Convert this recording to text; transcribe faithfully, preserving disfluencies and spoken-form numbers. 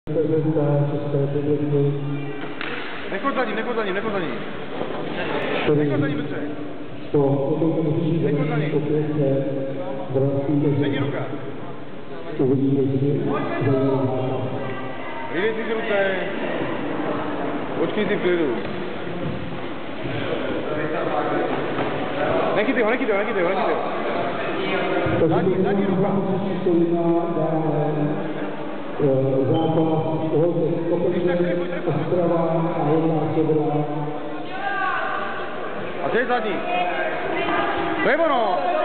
Nechoď za ním, nechoď za ním, nechoď za ním. Nechoď za ním, Petře. Nechoď za ním. Není ruka. Vydej si z ruce. Počkej si v klidu. Nechytej ho, nechytej ho, nechytej ho, nechytej ho. Zadní, zadní ruka. Zápas, Kopečné, Ostrava a Horná Sobola. A co je zadní? To je ono!